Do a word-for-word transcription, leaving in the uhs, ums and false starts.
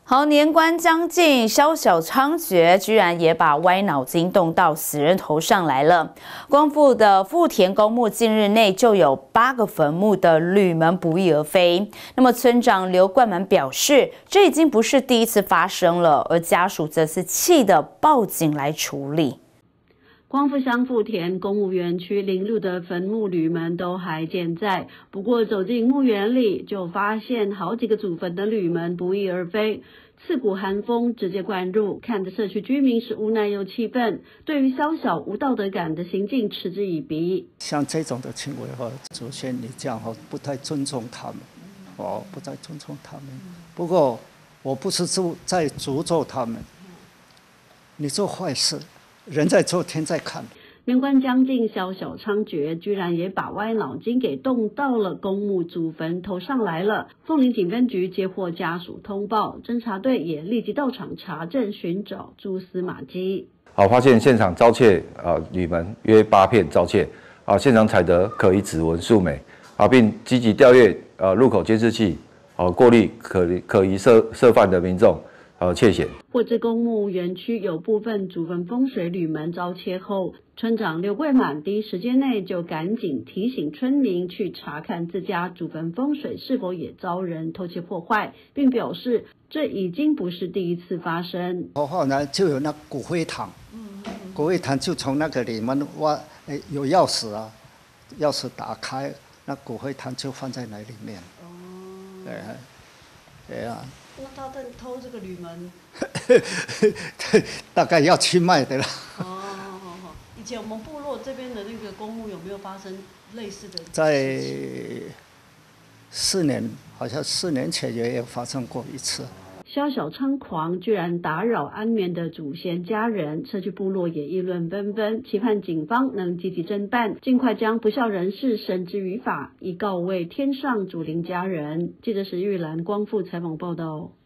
好，年关将近，宵小猖獗，居然也把歪脑筋动到死人头上来了。光复的富田公墓近日内就有八个坟墓的铝门不翼而飞。那么村长刘冠满表示，这已经不是第一次发生了，而家属则是气得报警来处理。 光复乡富田公墓园区邻路的坟墓铝门都还健在，不过走进墓园里，就发现好几个祖坟的铝门不翼而飞，刺骨寒风直接灌入，看得社区居民是无奈又气愤，对于宵小无道德感的行径嗤之以鼻。 像这种的行为哈，首先你这样哈不太尊重他们，哦，不太尊重他们。不过我不是在诅咒他们，你做坏事。人在做，天在看。 年关将近，宵小猖獗，居然也把歪脑筋给动到了公墓祖坟头上来了。凤林警分局接获家属通报，侦查队也立即到场查证，寻找蛛丝马迹。 好，发现现场遭窃啊铝门约八片遭窃啊，现场采得可疑指纹数枚啊，并积极调阅呃路口监视器，啊过滤可可疑涉涉犯的民众。呃，窃险。 获知公墓园区有部分祖坟风水铝门遭窃后，村长刘桂满第一时间内就赶紧提醒村民去查看自家祖坟风水是否也遭人偷窃破坏，并表示这已经不是第一次发生。 然后呢，就有那骨灰堂，骨灰堂就从那个里面挖，哎，有钥匙啊，钥匙打开，那骨灰堂就放在那里面。哦，对，对啊。 那他在偷这个铝门， 大概要去卖的啦。 哦，好好好。以前我们部落这边的那个公墓有没有发生类似的？ 在四年，好像四年前也有发生过一次。 宵小猖狂，居然打扰安眠的祖先家人，社区部落也议论纷纷，期盼警方能积极侦办，尽快将不孝人士绳之于法，以告慰天上祖灵家人。记者石玉兰光复采访报道。